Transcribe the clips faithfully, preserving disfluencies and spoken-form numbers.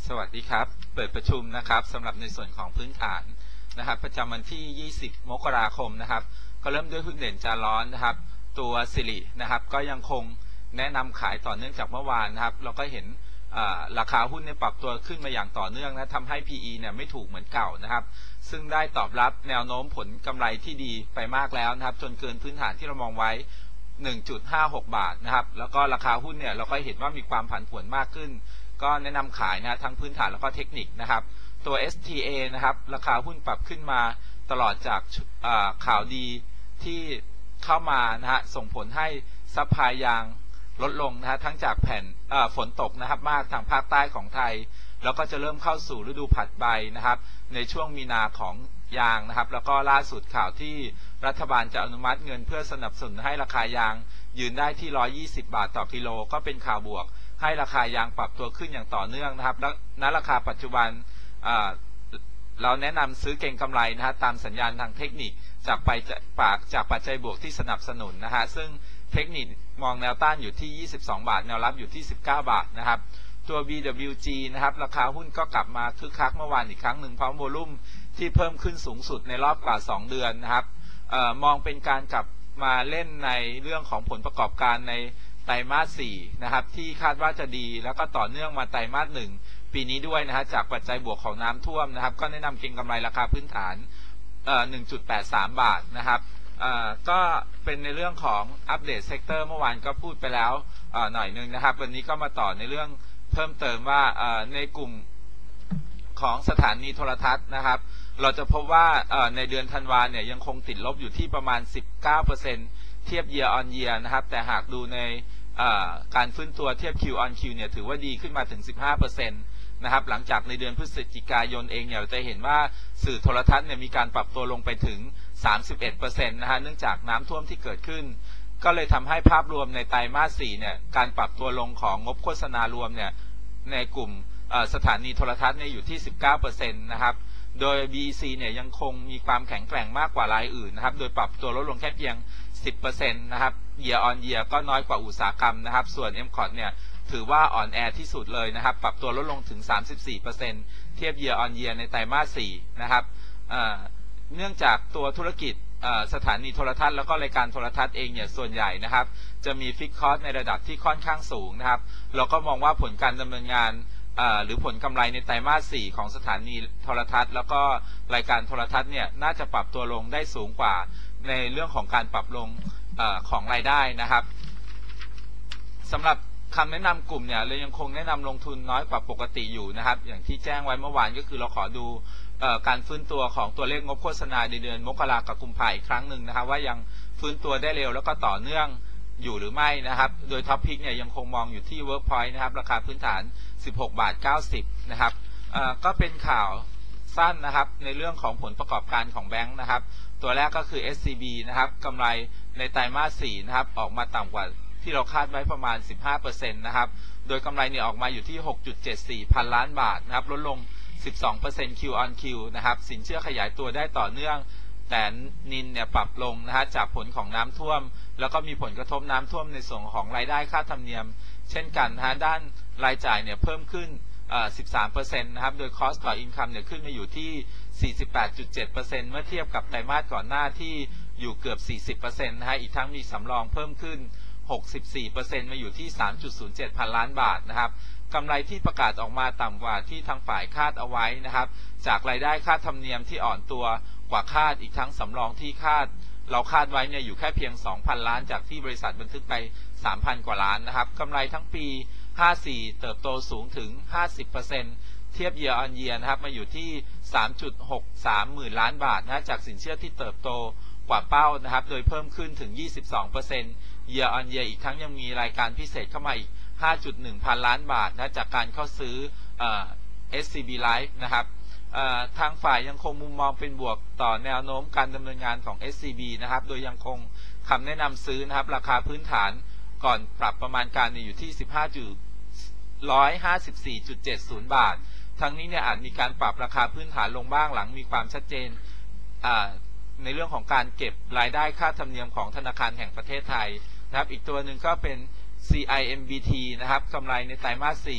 สวัสดีครับเปิดประชุมนะครับสำหรับในส่วนของพื้นฐานนะครับประจำวันที่ยี่สิบมกราคมนะครับก็เริ่มด้วยหุ้นเด่นจาร้อนนะครับตัวสิรินะครับก็ยังคงแนะนำขายต่อเนื่องจากเมื่อวานนะครับเราก็เห็นราคาหุ้นเนี่ยปรับตัวขึ้นมาอย่างต่อเนื่องนะทำให้ พี อี เนี่ยไม่ถูกเหมือนเก่านะครับซึ่งได้ตอบรับแนวโน้มผลกำไรที่ดีไปมากแล้วนะครับจนเกินพื้นฐานที่เรามองไว้ หนึ่งจุดห้าหก บาทนะครับแล้วก็ราคาหุ้นเนี่ยเราก็เห็นว่ามีความผันผวนมากขึ้นก็แนะนำขายนะทั้งพื้นฐานแล้วก็เทคนิคนะครับตัว เอส ที เอ นะครับราคาหุ้นปรับขึ้นมาตลอดจากข่าวดีที่เข้ามานะฮะส่งผลให้ซัพพลายยางลดลงนะฮะทั้งจากแผ่นฝนตกนะครับมากทางภาคใต้ของไทยแล้วก็จะเริ่มเข้าสู่ฤดูผลัดใบนะครับในช่วงมีนาของยางนะครับแล้วก็ล่าสุดข่าวที่รัฐบาลจะอนุมัติเงินเพื่อสนับสนุนให้ราคายางยืนได้ที่หนึ่งร้อยยี่สิบบาทต่อกิโลก็เป็นข่าวบวกให้ราคายางปรับตัวขึ้นอย่างต่อเนื่องนะครับและณราคาปัจจุบันเราแนะนำซื้อเก็งกำไรนะฮะตามสัญญาณทางเทคนิคจากไปปากจากปัจจัยบวกที่สนับสนุนนะฮะซึ่งเทคนิคมองแนวต้านอยู่ที่ยี่สิบสองบาทแนวรับอยู่ที่สิบเก้าบาทนะครับตัว บี ดับเบิลยู จี นะครับราคาหุ้นก็กลับมาคึกคักเมื่อวานอีกครั้งหนึ่งพร้อมโวลุ่มที่เพิ่มขึ้นสูงสุดในรอบกว่าสองเดือนนะครับเอ่อมองเป็นการกลับมาเล่นในเรื่องของผลประกอบการในไตรมาสสี่นะครับที่คาดว่าจะดีแล้วก็ต่อเนื่องมาไตรมาสหนึ่งปีนี้ด้วยนะฮะจากปัจจัยบวกของน้ำท่วมนะครับก็แนะนำเก็งกำไรราคาพื้นฐานเอ่อ หนึ่งจุดแปดสาม บาทนะครับเอ่อก็เป็นในเรื่องของอัปเดตเซกเตอร์เมื่อวานก็พูดไปแล้วเอ่อหน่อยนึงนะครับวันนี้ก็มาต่อในเรื่องเพิ่มเติมว่าเอ่อในกลุ่มของสถานีโทรทัศน์นะครับเราจะพบว่าในเดือนธันวาเนี่ยยังคงติดลบอยู่ที่ประมาณ สิบเก้าเปอร์เซ็นต์ เทียบ year on year นะครับแต่หากดูในการฟื้นตัวเทียบ Q on Q เนี่ยถือว่าดีขึ้นมาถึง สิบห้าเปอร์เซ็นต์ นะครับหลังจากในเดือนพฤศจิกายนเองเนี่ยเราจะเห็นว่าสื่อโทรทัศน์เนี่ยมีการปรับตัวลงไปถึง สามสิบเอ็ดเปอร์เซ็นต์ นะฮะเนื่องจากน้ำท่วมที่เกิดขึ้นก็เลยทำให้ภาพรวมในไตรมาสสี่เนี่ยการปรับตัวลงของงบโฆษณารวมเนี่ยในกลุ่มสถานีโทรทัศน์เนี่ยอยู่ที่ สิบเก้าเปอร์เซ็นต์ นะครับโดย บี อี ซี เนี่ยยังคงมีความแข็งแกร่งมากกว่ารายอื่นนะครับโดยปรับตัวลดลงแค่เพียง สิบเปอร์เซ็นต์ นะครับ year on year ก็น้อยกว่าอุตสาหกรรมนะครับส่วน เอ็ม คอร์ เนี่ยถือว่าอ่อนแอที่สุดเลยนะครับปรับตัวลดลงถึง สามสิบสี่เปอร์เซ็นต์ เทียบ year on year ในไตรมาสสี่นะครับเนื่องจากตัวธุรกิจสถานีโทรทัศน์แล้วก็รายการโทรทัศน์เองเนี่ยส่วนใหญ่นะครับจะมีฟิกคอสในระดับที่ค่อนข้างสูงนะครับเราก็มองว่าผลการดำเนินงานหรือผลกำไรในไตรมาสสี่ของสถานีโทรทัศน์แล้วก็รายการโทรทัศน์เนี่ยน่าจะปรับตัวลงได้สูงกว่าในเรื่องของการปรับลงอของรายได้นะครับสำหรับคำแนะนำกลุ่มเนี่ยเรายังคงแนะนำลงทุนน้อยกว่าปกติอยู่นะครับอย่างที่แจ้งไว้เมื่อวานก็คือเราขอดูการฟื้นตัวของตัวเลขงบโฆษณาในเดือนมกราคมกับกุมภาพันธ์อีกครั้งหนึ่งนะครับว่ายังฟื้นตัวได้เร็วแล้วก็ต่อเนื่องอยู่หรือไม่นะครับโดยท็อปพิกเนี่ยยังคงมองอยู่ที่ Workpoint นะครับราคาพื้นฐาน สิบหกบาทเก้าสิบ นะครับก็เป็นข่าวสั้นนะครับในเรื่องของผลประกอบการของแบงค์นะครับตัวแรกก็คือ เอส ซี บี นะครับกำไรในไตรมาสสี่นะครับออกมาต่ำกว่าที่เราคาดไว้ประมาณ สิบห้าเปอร์เซ็นต์ นะครับโดยกำไรเนี่ยออกมาอยู่ที่ หกจุดเจ็ดสี่ พันล้านบาทนะครับลดลง สิบสองเปอร์เซ็นต์ Q on Q นะครับสินเชื่อขยายตัวได้ต่อเนื่องแต่นินเนี่ยปรับลงนะฮะจากผลของน้ำท่วมแล้วก็มีผลกระทบน้ำท่วมในส่วนของรายได้ค่าธรรมเนียมเช่นกันนะฮะด้านรายจ่ายเนี่ยเพิ่มขึ้น สิบสามเปอร์เซ็นต์ นะครับโดย cost ต่อ income เนี่ยขึ้นมาอยู่ที่ สี่สิบแปดจุดเจ็ดเปอร์เซ็นต์ เมื่อเทียบกับไตรมาสก่อนหน้าที่อยู่เกือบ สี่สิบเปอร์เซ็นต์ นะฮะอีกทั้งมีสำรองเพิ่มขึ้น หกสิบสี่เปอร์เซ็นต์ มาอยู่ที่ สามจุดศูนย์เจ็ด พันล้านบาทนะครับกำไรที่ประกาศออกมาต่ำกว่าที่ทางฝ่ายคาดเอาไว้นะครับจากรายได้ค่าธรรมเนียมที่อ่อนตัวกว่าคาดอีกทั้งสำรองที่คาดเราคาดไว้เนี่ยอยู่แค่เพียง สองพัน ล้านจากที่บริษัทบันทึกไป สามพัน กว่าล้านนะครับกำไรทั้งปีห้าสิบสี่เติบโตสูงถึง ห้าสิบเปอร์เซ็นต์ เทียบ year on year นะครับมาอยู่ที่ สามจุดหกสาม หมื่นล้านบาทนะจากสินเชื่อที่เติบโตกว่าเป้านะครับโดยเพิ่มขึ้นถึง ยี่สิบสองเปอร์เซ็นต์ year on year อีกทั้งยังมีรายการพิเศษเข้ามาอีก ห้าจุดหนึ่ง พันล้านบาทนะจากการเข้าซื้อ เอส ซี บี Life นะครับทางฝ่ายยังคงมุมมองเป็นบวกต่อแนวโน้มการดำเนินงานของ เอส ซี บี นะครับโดยยังคงคำแนะนำซื้อนะครับราคาพื้นฐานก่อนปรับประมาณการอยู่ที่ สิบห้าจุดหนึ่งห้าสี่จุดเจ็ดศูนย์ บาททั้งนี้เนี่ยอาจมีการปรับราคาพื้นฐานลงบ้างหลังมีความชัดเจนในเรื่องของการเก็บรายได้ค่าธรรมเนียมของธนาคารแห่งประเทศไทยนะครับอีกตัวหนึ่งก็เป็น ซี ไอ เอ็ม บี ที นะครับกำไรในไตรมาสสี่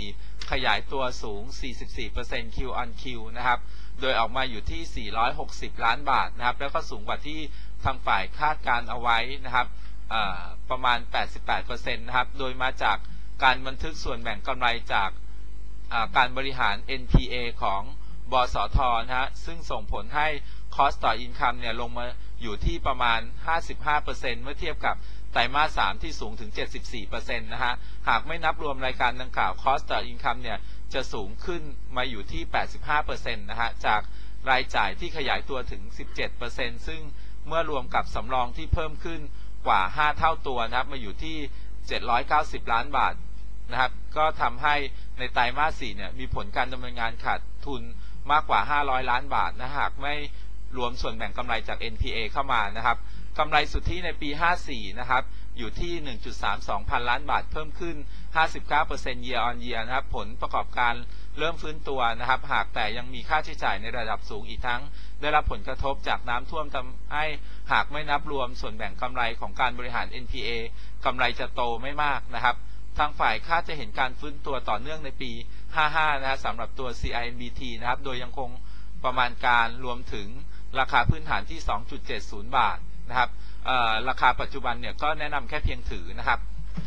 ขยายตัวสูง สี่สิบสี่เปอร์เซ็นต์ Q on Q นะครับโดยออกมาอยู่ที่ สี่ร้อยหกสิบ ล้านบาทนะครับแล้วก็สูงกว่าที่ทางฝ่ายคาดการเอาไว้นะครับประมาณ แปดสิบแปดเปอร์เซ็นต์ นะครับโดยมาจากการบันทึกส่วนแบ่งกำไรจากการบริหาร เอ็น พี เอ ของบสท.นะฮะซึ่งส่งผลให้ Cost ต่อ Income เนี่ยลงมาอยู่ที่ประมาณ ห้าสิบห้าเปอร์เซ็นต์ เมื่อเทียบกับไตรมาสสามที่สูงถึง เจ็ดสิบสี่เปอร์เซ็นต์ นะฮะหากไม่นับรวมรายการดังกล่าว Cost ต่อ Income เนี่ยจะสูงขึ้นมาอยู่ที่ แปดสิบห้าเปอร์เซ็นต์ นะฮะจากรายจ่ายที่ขยายตัวถึง สิบเจ็ดเปอร์เซ็นต์ ซึ่งเมื่อรวมกับสำรองที่เพิ่มขึ้นกว่าห้าเท่าตัวนะครับมาอยู่ที่เจ็ดร้อยเก้าสิบล้านบาทนะครับก็ทำให้ในไตรมาสสี่เนี่ยมีผลการดำเนินงานขาดทุนมากกว่าห้าร้อยล้านบาทนะหากไม่รวมส่วนแบ่งกำไรจาก เอ็น พี เอ เข้ามานะครับกำไรสุทธิในปีห้าสี่นะครับอยู่ที่ หนึ่งจุดสามสองพันล้านบาทเพิ่มขึ้น ห้าสิบเก้าเปอร์เซ็นต์ year on year นะครับผลประกอบการเริ่มฟื้นตัวนะครับหากแต่ยังมีค่าใช้จ่ายในระดับสูงอีกทั้งได้รับผลกระทบจากน้ำท่วมทำให้หากไม่นับรวมส่วนแบ่งกำไรของการบริหาร เอ็น พี เอ กำไรจะโตไม่มากนะครับทางฝ่ายคาดจะเห็นการฟื้นตัวต่อเนื่องในปีห้าสิบห้านะฮะสำหรับตัว ซี ไอ เอ็น บี ที นะครับโดยยังคงประมาณการรวมถึงราคาพื้นฐานที่ สองจุดเจ็ดศูนย์ บาทนะครับราคาปัจจุบันเนี่ยก็แนะนำแค่เพียงถือนะครับ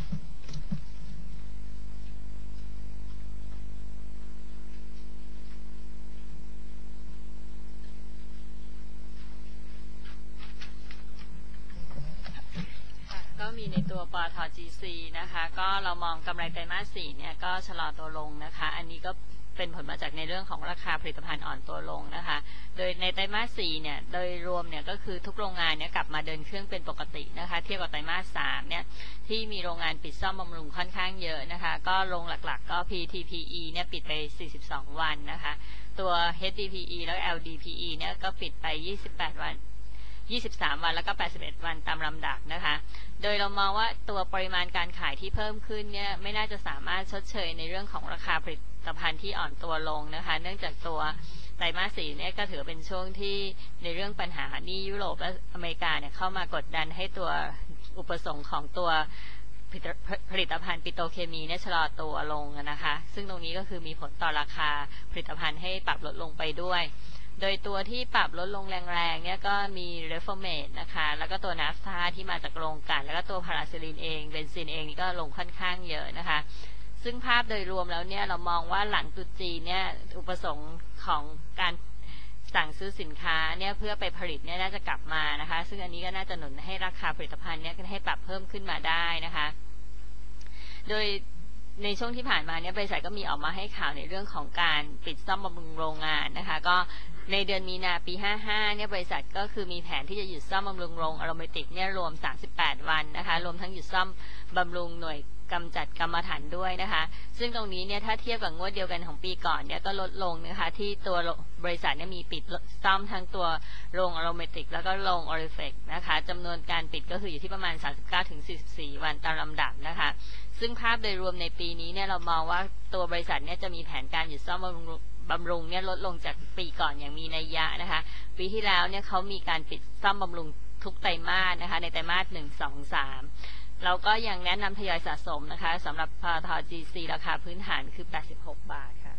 ก็มีในตัวปตท. จี ซี นะคะก็เรามองกำไรไตรมาสสี่เนี่ยก็ชะลอตัวลงนะคะอันนี้ก็เป็นผลมาจากในเรื่องของราคาผลิตภัณฑ์อ่อนตัวลงนะคะโดยในไตรมาสสี่เนี่ยโดยรวมเนี่ยก็คือทุกโรงงานเนี่ยกลับมาเดินเครื่องเป็นปกตินะคะเทียบกับไตรมาสสามเนี่ยที่มีโรงงานปิดซ่อมบำรุงค่อนข้างเยอะนะคะก็โรงหลักๆก็ พี ที พี อี เนี่ยปิดไปสี่สิบสองวันนะคะตัว เอช ดี พี อี แล้ว แอล ดี พี อี เนี่ยก็ปิดไปยี่สิบแปดวันยี่สิบสามวันแล้วก็แปดสิบเอ็ดวันตามลำดับนะคะโดยเรามองว่าตัวปริมาณการขายที่เพิ่มขึ้นเนี่ยไม่น่าจะสามารถชดเชยในเรื่องของราคาผลิตภัณฑ์ที่อ่อนตัวลงนะคะเนื่องจากตัวไตรมาสสี่เนี่ยก็ถือเป็นช่วงที่ในเรื่องปัญหาหนี้ยุโรปและอเมริกาเนี่ยเข้ามากดดันให้ตัวอุปสงค์ของตัวผลิตภัณฑ์ปิโตรเคมีเนี่ยชะลอตัวลงนะคะซึ่งตรงนี้ก็คือมีผลต่อราคาผลิตภัณฑ์ให้ปรับลดลงไปด้วยโดยตัวที่ปรับลดลงแรงๆเนี่ยก็มีเรฟอร์เมตนะคะแล้วก็ตัวนาฟทาที่มาจากโรงกลั่นแล้วก็ตัวพาราซิลินเองเบนซินเองก็ลงค่อนข้างเยอะนะคะซึ่งภาพโดยรวมแล้วเนี่ยเรามองว่าหลังตรุษจีนเนี่ยอุปสงค์ของการสั่งซื้อสินค้าเนี่ยเพื่อไปผลิตเนี่ยน่าจะกลับมานะคะซึ่งอันนี้ก็น่าจะหนุนให้ราคาผลิตภัณฑ์เนี่ยให้ปรับเพิ่มขึ้นมาได้นะคะโดยในช่วงที่ผ่านมาเนี่ยบริษัทก็มีออกมาให้ข่าวในเรื่องของการปิดซ่อมบำรุงโรงงานนะคะก็ในเดือนมีนาปีห้าสิบห้าเนี่ยบริษัทก็คือมีแผนที่จะหยุดซ่อมบำรุงโรงอะโรมาติกเนี่ยรวมสามสิบแปดวันนะคะรวมทั้งหยุดซ่อมบำรุงหน่วยกำจัดกรรมฐานด้วยนะคะซึ่งตรงนี้เนี่ยถ้าเทียบกับงวดเดียวกันของปีก่อนเนี่ยก็ลดลงนะคะที่ตัวบริษัทเนี่ยมีปิดซ่อมทั้งตัวโรงอะโรมาติกแล้วก็โรงออริเฟกนะคะจำนวนการปิดก็คืออยู่ที่ประมาณ สามสิบเก้าถึงสี่สิบสี่ วันตามลำดับนะคะซึ่งภาพโดยรวมในปีนี้เนี่ยเรามองว่าตัวบริษัทเนี่ยจะมีแผนการหยุดซ่อมบำรุงบำรุงเนี่ยลดลงจากปีก่อนอย่างมีนัยยะนะคะปีที่แล้วเนี่ยเขามีการปิดซ่อมบำรุงทุกไตรมาสนะคะในไตรมาสหนึ่ง สอง สามเราก็ยังแนะนำทยอยสะสมนะคะสำหรับปตท. จี ซี ราคาพื้นฐานคือแปดสิบหกบาทค่ะ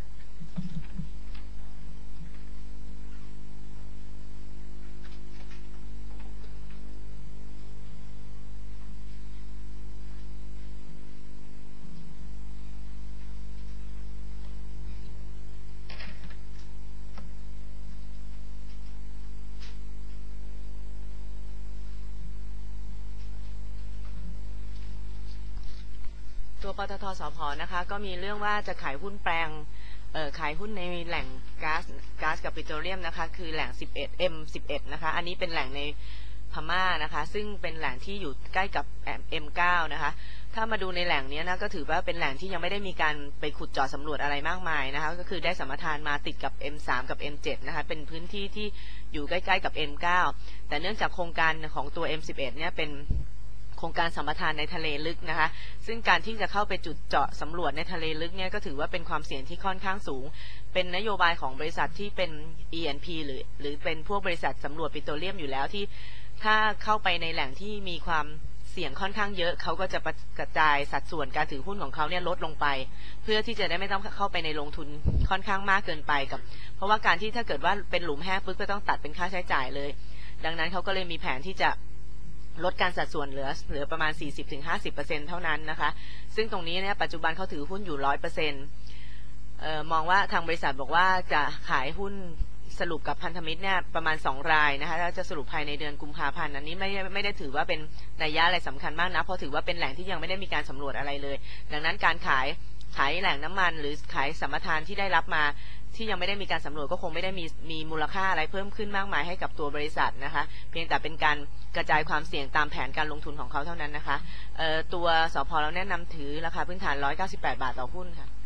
ตัวปตท.สผ.นะคะก็มีเรื่องว่าจะขายหุ้นแปลงเอ่อขายหุ้นในแหล่งก๊าซก๊าซกับปิโตรเลียมนะคะคือแหล่ง สิบเอ็ด เอ็ม สิบเอ็ด นะคะอันนี้เป็นแหล่งในพม่านะคะซึ่งเป็นแหล่งที่อยู่ใกล้กับ เอ็ม เก้า นะคะถ้ามาดูในแหล่งนี้นะก็ถือว่าเป็นแหล่งที่ยังไม่ได้มีการไปขุดเจาะสำรวจอะไรมากมายนะคะก็คือได้สัมปทานมาติดกับ เอ็ม สาม กับ เอ็ม เจ็ด นะคะเป็นพื้นที่ที่อยู่ใกล้ๆกับ เอ็ม เก้า แต่เนื่องจากโครงการของตัว เอ็ม สิบเอ็ด เนี่ยเป็นโครงการสัมปทานในทะเลลึกนะคะซึ่งการที่จะเข้าไปจุดเจาะสำรวจในทะเลลึกเนี่ยก็ถือว่าเป็นความเสี่ยงที่ค่อนข้างสูงเป็นนโยบายของบริษัทที่เป็น อี เอ็น พี หรือหรือเป็นพวกบริษัทสำรวจปิโตรเลียมอยู่แล้วที่ถ้าเข้าไปในแหล่งที่มีความเสี่ยงค่อนข้างเยอะเขาก็จะกระจายสัดส่วนการถือหุ้นของเขาเนี่ยลดลงไปเพื่อที่จะได้ไม่ต้องเข้าไปในลงทุนค่อนข้างมากเกินไปกับเพราะว่าการที่ถ้าเกิดว่าเป็นหลุมแห้งปุ๊บก็ต้องตัดเป็นค่าใช้จ่ายเลยดังนั้นเขาก็เลยมีแผนที่จะลดการสัดส่วนเหลือเหลือประมาณ สี่สิบถึงห้าสิบเปอร์เซ็นต์ เท่านั้นนะคะซึ่งตรงนี้เนี่ยปัจจุบันเขาถือหุ้นอยู่ ร้อยเปอร์เซ็นต์ เอ่อมองว่าทางบริษัทบอกว่าจะขายหุ้นสรุปกับพันธมิตรเนี่ยประมาณสองรายนะคะแล้วจะสรุปภายในเดือนกุมภาพันธ์อันนี้ไม่ไม่ได้ถือว่าเป็นนัยยะอะไรสำคัญมากนะเพราะถือว่าเป็นแหล่งที่ยังไม่ได้มีการสำรวจอะไรเลยดังนั้นการขายขายแหล่งน้ำมันหรือขายสัมปทานที่ได้รับมาที่ยังไม่ได้มีการสำรวจก็คงไม่ได้มีมีมูลค่าอะไรเพิ่มขึ้นมากมายให้กับตัวบริษัทนะคะเพียงแต่เป็นการกระจายความเสี่ยงตามแผนการลงทุนของเขาเท่านั้นนะคะเอ่อตัวสผ.เราแนะนำถือราคาพื้นฐานหนึ่งร้อยเก้าสิบแปดบาทต่อหุ้นค่ะ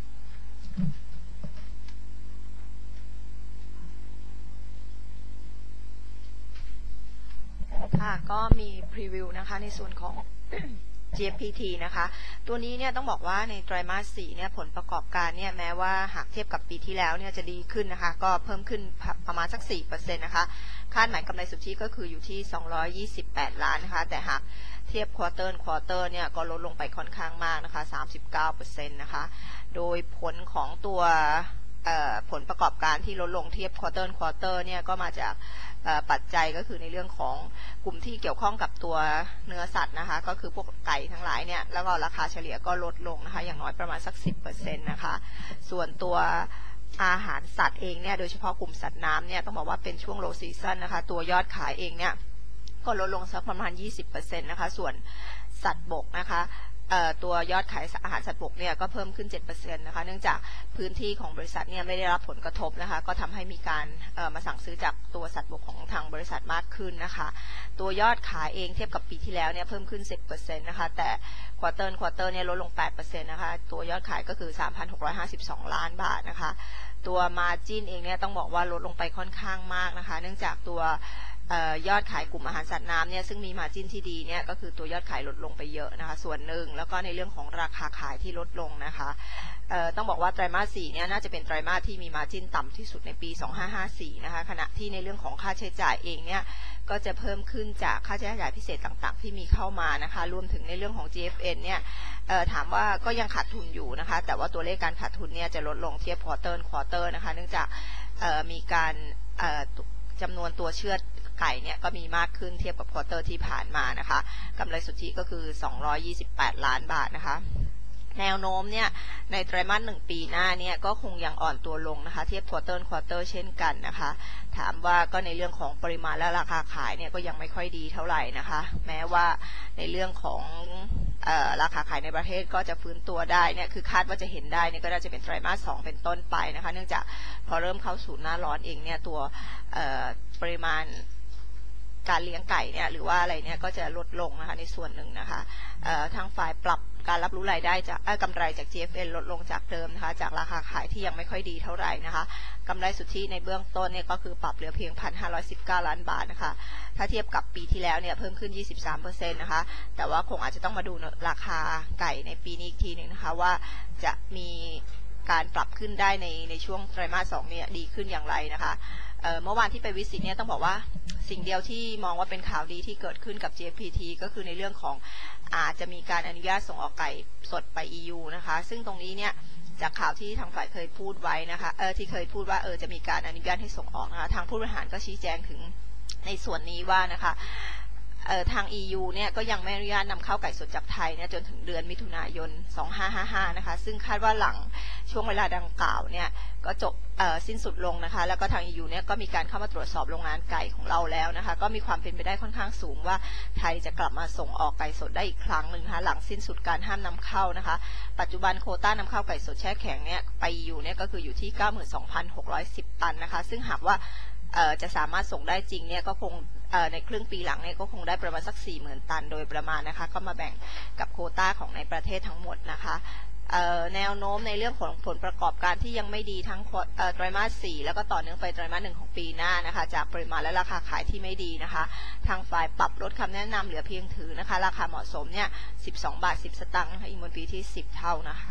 ค่ะก็มีพรีวิวนะคะในส่วนของ จี เอฟ พี ที นะคะตัวนี้เนี่ยต้องบอกว่าในไตรมาสสี่เนี่ยผลประกอบการเนี่ยแม้ว่าหากเทียบกับปีที่แล้วเนี่ยจะดีขึ้นนะคะก็เพิ่มขึ้นประมาณสัก สี่เปอร์เซ็นต์ นะคะคาดหมายกำไรสุทธิก็คืออยู่ที่สองร้อยยี่สิบแปดล้านนะคะแต่หากเทียบควอเตอร์ควอเตอร์เนี่ยก็ลดลงไปค่อนข้างมากนะคะ สามสิบเก้าเปอร์เซ็นต์ นะคะโดยผลของตัวผลประกอบการที่ลดลงเทียบควอเตอร์ควอเตอร์เนี่ยก็มาจากปัจจัยก็คือในเรื่องของกลุ่มที่เกี่ยวข้องกับตัวเนื้อสัตว์นะคะก็คือพวกไก่ทั้งหลายเนี่ยแล้วก็ราคาเฉลี่ยก็ลดลงนะคะอย่างน้อยประมาณสัก สิบเปอร์เซ็นต์ นะคะส่วนตัวอาหารสัตว์เองเนี่ยโดยเฉพาะกลุ่มสัตว์น้ำเนี่ยต้องบอกว่าเป็นช่วง low season นะคะตัวยอดขายเองเนี่ยก็ลดลงสักประมาณ ยี่สิบเปอร์เซ็นต์ นะคะส่วนสัตว์บกนะคะตัวยอดขายอาหารสัตว์บกเนี่ยก็เพิ่มขึ้น เจ็ดเปอร์เซ็นต์ นะคะเนื่องจากพื้นที่ของบริษัทเนี่ยไม่ได้รับผลกระทบนะคะก็ทำให้มีการมาสั่งซื้อจากตัวสัตว์บกของทางบริษัทมากขึ้นนะคะตัวยอดขายเองเทียบกับปีที่แล้วเนี่ยเพิ่มขึ้น สิบเปอร์เซ็นต์ นะคะแต่ควอเตอร์ควอเตอร์เนี่ยลดลง แปดเปอร์เซ็นต์ นะคะตัวยอดขายก็คือ สามพันหกร้อยห้าสิบสองล้านบาทนะคะตัวมาร์จิ้นเองเนี่ยต้องบอกว่าลดลงไปค่อนข้างมากนะคะเนื่องจากตัวยอดขายกลุ่มอาหารสัตว์น้ำเนี่ยซึ่งมีมาร์จิ้นที่ดีเนี่ยก็คือตัวยอดขายลดลงไปเยอะนะคะส่วนหนึ่งแล้วก็ในเรื่องของราคาขายที่ลดลงนะคะต้องบอกว่าไตรมาสสี่เนี่ยน่าจะเป็นไตรมาสที่มีมาร์จิ้นต่ำที่สุดในปีสองพันห้าร้อยห้าสิบสี่นะคะขณะที่ในเรื่องของค่าใช้จ่ายเองเนี่ยก็จะเพิ่มขึ้นจากค่าใช้จ่ายพิเศษต่างๆที่มีเข้ามานะคะรวมถึงในเรื่องของ จี เอฟ เอ็น เนี่ยถามว่าก็ยังขาดทุนอยู่นะคะแต่ว่าตัวเลขการขาดทุนเนี่ยจะลดลงเทียบควอเตอร์ควอเตอร์นะคะเนื่องจากมีการจำนวนตัวเชือดไก่เนี่ยก็มีมากขึ้นเทียบกับควอเตอร์ที่ผ่านมานะคะกำไรสุทธิก็คือสองร้อยยี่สิบแปดล้านบาทนะคะแนวโน้มเนี่ยในไตรมาสหนึ่งปีหน้าเนี่ยก็คงยังอ่อนตัวลงนะคะเทียบควอเตอร์ควอเตอร์เช่นกันนะคะถามว่าก็ในเรื่องของปริมาณและราคาขายเนี่ยก็ยังไม่ค่อยดีเท่าไหร่นะคะแม้ว่าในเรื่องของเอ่อราคาขายในประเทศก็จะฟื้นตัวได้เนี่ยคือคาดว่าจะเห็นได้เนี่ยก็น่าจะเป็นไตรมาสสองเป็นต้นไปนะคะเนื่องจากพอเริ่มเข้าสู่หน้าร้อนเองเนี่ยตัวเอ่อปริมาณการเลี้ยงไก่เนี่ยหรือว่าอะไรเนี่ยก็จะลดลงนะคะในส่วนหนึ่งนะคะทางฝ่ายปรับการรับรู้รายได้จากกำไรจาก จี เอฟ เอ็น ลดลงจากเดิมนะคะจากราคาขายที่ยังไม่ค่อยดีเท่าไหร่นะคะกำไรสุทธิในเบื้องต้นเนี่ยก็คือปรับเหลือเพียง หนึ่งพันห้าร้อยสิบเก้าล้านบาทนะคะถ้าเทียบกับปีที่แล้วเนี่ยเพิ่มขึ้น ยี่สิบสามเปอร์เซ็นต์ นะคะแต่ว่าคงอาจจะต้องมาดูราคาไก่ในปีนี้อีกทีหนึ่งนะคะว่าจะมีการปรับขึ้นได้ในในช่วงไตรมาสสองเนี่ยดีขึ้นอย่างไรนะคะเอ่อเมื่อวานที่ไปวิสิตเนี่ยต้องบอกว่าสิ่งเดียวที่มองว่าเป็นข่าวดีที่เกิดขึ้นกับ จี เอฟ พี ที ก็คือในเรื่องของอาจจะมีการอนุญาตส่งออกไก่สดไป อี ยู นะคะซึ่งตรงนี้เนี่ยจากข่าวที่ทางฝ่ายเคยพูดไว้นะคะเออที่เคยพูดว่าเออจะมีการอนุญาตให้ส่งออกนะคะทางผู้บริหารก็ชี้แจงถึงในส่วนนี้ว่านะคะเอ่อทาง อี ยู เนี่ยก็ยังไม่อนุญาตนำเข้าไก่สดจากไทยเนี่ยจนถึงเดือนมิถุนายนสองพันห้าร้อยห้าสิบห้านะคะซึ่งคาดว่าหลังช่วงเวลาดังกล่าวเนี่ยก็จบเอ่อสิ้นสุดลงนะคะแล้วก็ทาง อี ยู เนี่ยก็มีการเข้ามาตรวจสอบโรงงานไก่ของเราแล้วนะคะก็มีความเป็นไปได้ค่อนข้างสูงว่าไทยจะกลับมาส่งออกไก่สดได้อีกครั้งหนึ่งนะคะหลังสิ้นสุดการห้ามนำเข้านะคะปัจจุบันโควต้านำเข้าไก่สดแช่แข็งเนี่ยไป อี ยู เนี่ยก็คืออยู่ที่ เก้าหมื่นสองพันหกร้อยสิบ ตันนะคะซึ่งหากว่าจะสามารถส่งได้จริงเนี่ยก็คงในครึ่งปีหลังเนี่ยก็คงได้ประมาณสัก สี่หมื่น ตันโดยประมาณนะคะก็มาแบ่งกับโควต้าของในประเทศทั้งหมดนะคะแนวโน้มในเรื่องของผลประกอบการที่ยังไม่ดีทั้งไตรมาสสี่แล้วก็ต่อเนื่องไปไตรมาสหนึ่งของปีหน้านะคะจากปริมาณและราคาขายที่ไม่ดีนะคะทางฝ่ายปรับลดคำแนะนำเหลือเพียงถือนะคะราคาเหมาะสมเนี่ยสิบสองบาทสิบสตางค์นะคะอีกบนปีที่สิบเท่านะคะ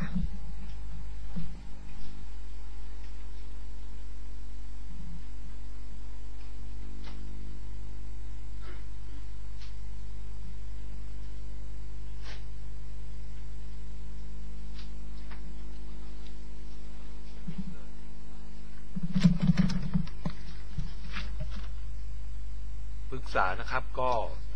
ษานะครับก็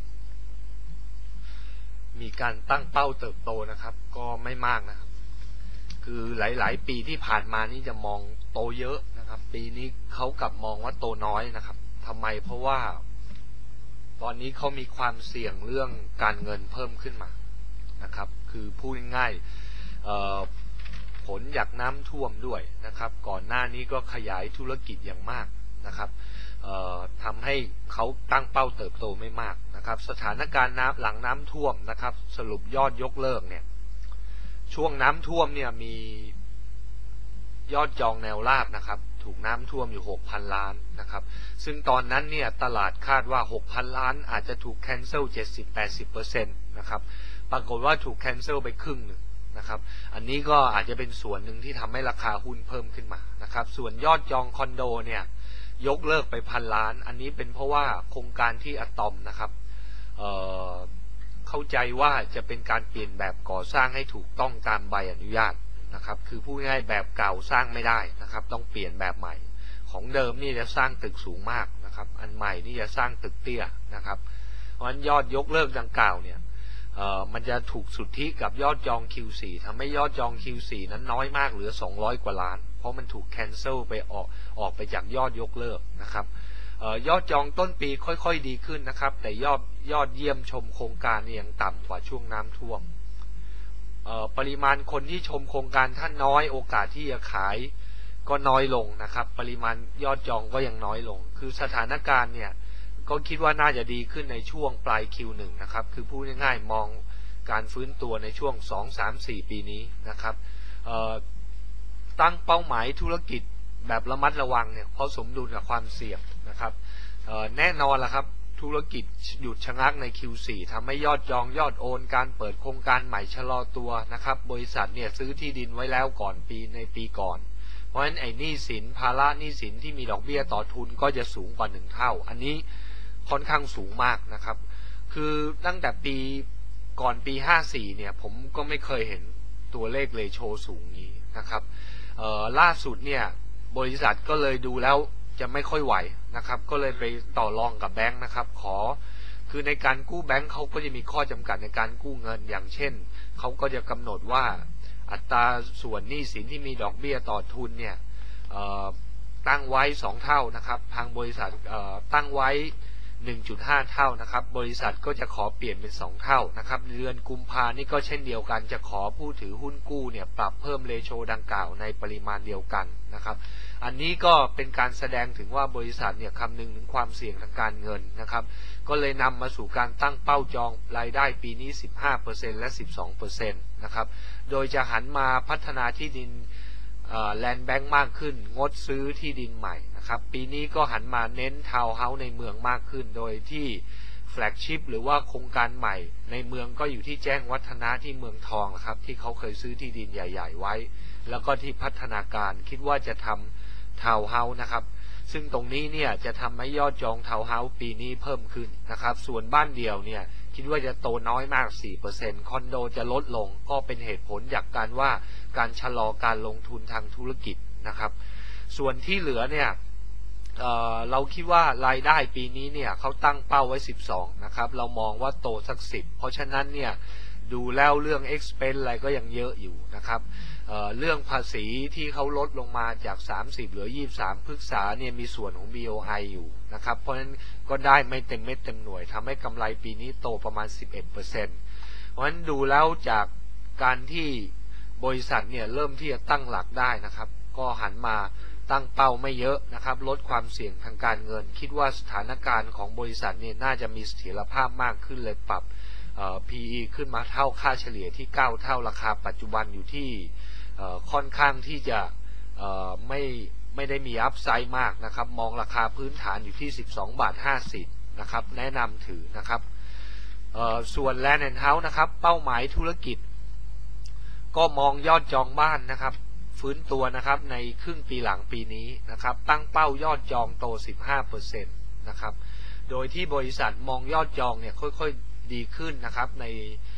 มีการตั้งเป้าเติบโตนะครับก็ไม่มากนะครับคือหลายๆปีที่ผ่านมานี่จะมองโตเยอะนะครับปีนี้เขากลับมองว่าโตน้อยนะครับทำไมเพราะว่าตอนนี้เขามีความเสี่ยงเรื่องการเงินเพิ่มขึ้นมานะครับคือพูดง่ายๆผลจากน้ำท่วมด้วยนะครับก่อนหน้านี้ก็ขยายธุรกิจอย่างมากนะครับทำให้เขาตั้งเป้าเติบโตไม่มากนะครับสถานการณ์น้ำหลังน้ำท่วมนะครับสรุปยอดยกเลิกเนี่ยช่วงน้ำท่วมเนี่ยมียอดจองแนวราบนะครับถูกน้ำท่วมอยู่ หกพัน ล้านนะครับซึ่งตอนนั้นเนี่ยตลาดคาดว่า หกพัน ล้านอาจจะถูกแคนเซิล เจ็ดสิบถึงแปดสิบเปอร์เซ็นต์ นะครับปรากฏว่าถูกแคนเซิลไปครึ่งหนึ่งนะครับอันนี้ก็อาจจะเป็นส่วนหนึ่งที่ทำให้ราคาหุ้นเพิ่มขึ้นมานะครับส่วนยอดจองคอนโดเนี่ยยกเลิกไปพันล้านอันนี้เป็นเพราะว่าโครงการที่อะตอมนะครับเอ่อเข้าใจว่าจะเป็นการเปลี่ยนแบบก่อสร้างให้ถูกต้องตามใบอนุญาตนะครับคือพูดง่ายแบบเก่าสร้างไม่ได้นะครับต้องเปลี่ยนแบบใหม่ของเดิมนี่จะสร้างตึกสูงมากนะครับอันใหม่นี่จะสร้างตึกเตี้ยนะครับเพราะฉะนั้นยอดยกเลิกดังกล่าวเนี่ยเอ่อมันจะถูกสุทธิกับยอดจอง คิว โฟร์ ทำให้ยอดจอง คิว โฟร์ นั้นน้อยมากเหลือสองร้อยกว่าล้านเพราะมันถูกแคนเซิลไปออกออกไปจากยอดยกเลิกนะครับเอ่อยอดจองต้นปีค่อยๆดีขึ้นนะครับแต่ยอดยอดเยี่ยมชมโครงการนี่ยังต่ำกว่าช่วงน้ำท่วมปริมาณคนที่ชมโครงการท่านน้อยโอกาสที่จะขายก็น้อยลงนะครับปริมาณยอดจองก็ยังน้อยลงคือสถานการณ์เนี่ยก็คิดว่าน่าจะดีขึ้นในช่วงปลาย คิว วัน นะครับคือพูดง่ายๆมองการฟื้นตัวในช่วงสอง สาม สี่ปีนี้นะครับตั้งเป้าหมายธุรกิจแบบระมัดระวังเนี่ยเพราะสมดุลกับความเสี่ยงนะครับแน่นอนละครับธุรกิจหยุดชะงักใน คิว โฟร์ ทำให้ยอดจองยอดโอนการเปิดโครงการใหม่ชะลอตัวนะครับบริษัทเนี่ยซื้อที่ดินไว้แล้วก่อนปีในปีก่อนเพราะฉะนั้นไอ้หนี้สินภาระหนี้สินที่มีดอกเบี้ยต่อทุนก็จะสูงกว่าหนึ่งเท่าอันนี้ค่อนข้างสูงมากนะครับคือตั้งแต่ปีก่อนปีห้าสี่เนี่ยผมก็ไม่เคยเห็นตัวเลขเรโชสูงนี้นะครับล่าสุดเนี่ยบริษัทก็เลยดูแล้วจะไม่ค่อยไหวนะครับก็เลยไปต่อรองกับแบงค์นะครับขอคือในการกู้แบงค์เขาก็จะมีข้อจำกัดในการกู้เงินอย่างเช่นเขาก็จะกำหนดว่าอัตราส่วนหนี้สินที่มีดอกเบี้ยต่อทุนเนี่ยตั้งไว้สองเท่านะครับทางบริษัทตั้งไว้ หนึ่งจุดห้า เท่านะครับบริษัทก็จะขอเปลี่ยนเป็นสองเท่านะครับเดือนกุมภานี่ก็เช่นเดียวกันจะขอผู้ถือหุ้นกู้เนี่ยปรับเพิ่มเรโชดังกล่าวในปริมาณเดียวกันนะครับอันนี้ก็เป็นการแสดงถึงว่าบริษัทเนี่ยคำนึงถึงความเสี่ยงทางการเงินนะครับก็เลยนำมาสู่การตั้งเป้าจองรายได้ปีนี้ สิบห้าเปอร์เซ็นต์ และ สิบสองเปอร์เซ็นต์ นะครับโดยจะหันมาพัฒนาที่ดินแลนด์แบงค์มากขึ้นงดซื้อที่ดินใหม่นะครับปีนี้ก็หันมาเน้นทาวน์เฮาส์ในเมืองมากขึ้นโดยที่แฟลกชิพหรือว่าโครงการใหม่ในเมืองก็อยู่ที่แจ้งวัฒนะที่เมืองทองนะครับที่เขาเคยซื้อที่ดินใหญ่ๆไว้แล้วก็ที่พัฒนาการคิดว่าจะทำทาวน์เฮาส์นะครับซึ่งตรงนี้เนี่ยจะทำให้ยอดจองทาวน์เฮาส์ปีนี้เพิ่มขึ้นนะครับส่วนบ้านเดี่ยวเนี่ยคิดว่าจะโตน้อยมาก สี่เปอร์เซ็นต์ คอนโดจะลดลงก็เป็นเหตุผลจากการว่าการชะลอการลงทุนทางธุรกิจนะครับส่วนที่เหลือเนี่ย เอ่อ เราคิดว่ารายได้ปีนี้เนี่ยเขาตั้งเป้าไว้สิบสองนะครับเรามองว่าโตสักสิบเพราะฉะนั้นเนี่ยดูแล้วเรื่อง expense อะไรก็ยังเยอะอยู่นะครับเอ่อเรื่องภาษีที่เขาลดลงมาจากสามสิบเหลือยี่สิบสามพฤกษาเนี่ยมีส่วนของ บี โอ ไอ อยู่นะครับเพราะฉะนั้นก็ได้ไม่เต็มเม็ดเต็มหน่วยทำให้กำไรปีนี้โตประมาณ สิบเอ็ดเปอร์เซ็นต์ เพราะฉะนั้นดูแล้วจากการที่บริษัทเนี่ยเริ่มที่จะตั้งหลักได้นะครับก็หันมาตั้งเป้าไม่เยอะนะครับลดความเสี่ยงทางการเงินคิดว่าสถานการณ์ของบริษัทเนี่ยน่าจะมีเสถียรภาพมากขึ้นเลยปรับ พี อี ขึ้นมาเท่าค่าเฉลี่ยที่เก้าเท่าราคาปัจจุบันอยู่ที่ค่อนข้างที่จะไม่ไม่ได้มีอัพไซด์มากนะครับมองราคาพื้นฐานอยู่ที่สิบสองบาทห้าสิบนะครับแนะนำถือนะครับส่วน Land and House นะครับเป้าหมายธุรกิจก็มองยอดจองบ้านนะครับฟื้นตัวนะครับในครึ่งปีหลังปีนี้นะครับตั้งเป้ายอดจองโต สิบห้าเปอร์เซ็นต์ นะครับโดยที่บริษัทมองยอดจองเนี่ยค่อยๆดีขึ้นนะครับใน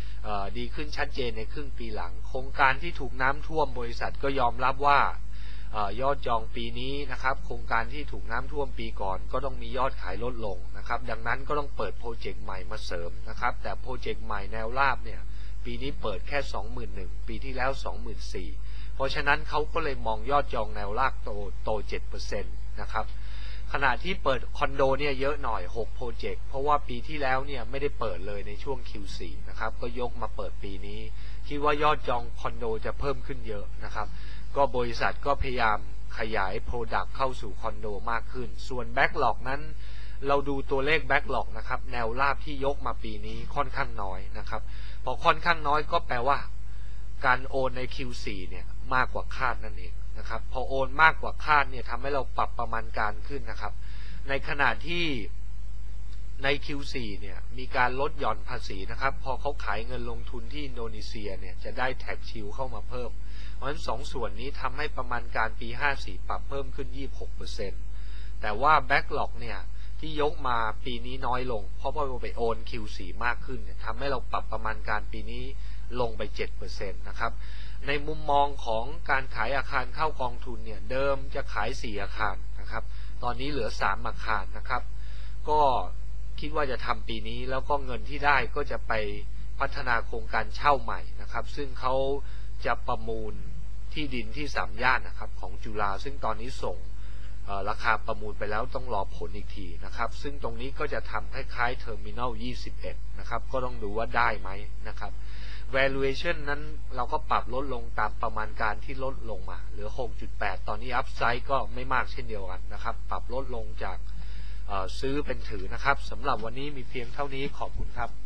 ดีขึ้นชัดเจนในครึ่งปีหลังโครงการที่ถูกน้ำท่วมบริษัทก็ยอมรับว่าเอ่อยอดจองปีนี้นะครับโครงการที่ถูกน้ำท่วมปีก่อนก็ต้องมียอดขายลดลงนะครับดังนั้นก็ต้องเปิดโปรเจกต์ใหม่มาเสริมนะครับแต่โปรเจกต์ใหม่แนวราบเนี่ยปีนี้เปิดแค่ สองหมื่นหนึ่งพัน ปีที่แล้ว สองหมื่นสี่พัน เพราะฉะนั้นเขาก็เลยมองยอดจองแนวราบโตโต เจ็ดเปอร์เซ็นต์ นะครับขณะที่เปิดคอนโดเนี่ยเยอะหน่อยหกโปรเจกต์เพราะว่าปีที่แล้วเนี่ยไม่ได้เปิดเลยในช่วง คิว โฟร์ นะครับก็ยกมาเปิดปีนี้คิดว่ายอดจองคอนโดจะเพิ่มขึ้นเยอะนะครับก็บริษัทก็พยายามขยาย Product เข้าสู่คอนโดมากขึ้นส่วน Backlog นั้นเราดูตัวเลข Backlog นะครับแนวราบที่ยกมาปีนี้ค่อนข้างน้อยนะครับพอค่อนข้างน้อยก็แปลว่าการโอนใน คิว โฟร์ เนี่ยมากกว่าคาดนั่นเองนะครับพอโอนมากกว่าคาดเนี่ยทำให้เราปรับประมาณการขึ้นนะครับในขณะที่ใน คิว โฟร์ เนี่ยมีการลดหย่อนภาษีนะครับพอเขาขายเงินลงทุนที่อินโดนีเซียเนี่ยจะได้แท็กชิลเข้ามาเพิ่มเพราะฉะนั้นสองส่วนนี้ทำให้ประมาณการปีห้าสี่ปรับเพิ่มขึ้น ยี่สิบหกเปอร์เซ็นต์ แต่ว่า Backlog เนี่ยที่ยกมาปีนี้น้อยลงเพราะว่าเราไปโอน คิว โฟร์ มากขึ้นเนี่ยทำให้เราปรับประมาณการปีนี้ลงไป เจ็ดเปอร์เซ็นต์ นะครับในมุมมองของการขายอาคารเข้ากองทุนเนี่ยเดิมจะขายสี่อาคารนะครับตอนนี้เหลือสามอาคารนะครับก็คิดว่าจะทำปีนี้แล้วก็เงินที่ได้ก็จะไปพัฒนาโครงการเช่าใหม่นะครับซึ่งเขาจะประมูลที่ดินที่สามย่านนะครับของจุฬาซึ่งตอนนี้ส่งราคาประมูลไปแล้วต้องรอผลอีกทีนะครับซึ่งตรงนี้ก็จะทำคล้ายๆเทอร์มินอลยี่สิบเอ็ดนะครับก็ต้องดูว่าได้ไหมนะครับ valuation นั้นเราก็ปรับลดลงตามประมาณการที่ลดลงมาเหลือ หกจุดแปด ตอนนี้ upside ก็ไม่มากเช่นเดียวกันนะครับปรับลดลงจากซื้อเป็นถือนะครับสำหรับวันนี้มีเพียงเท่านี้ขอบคุณครับ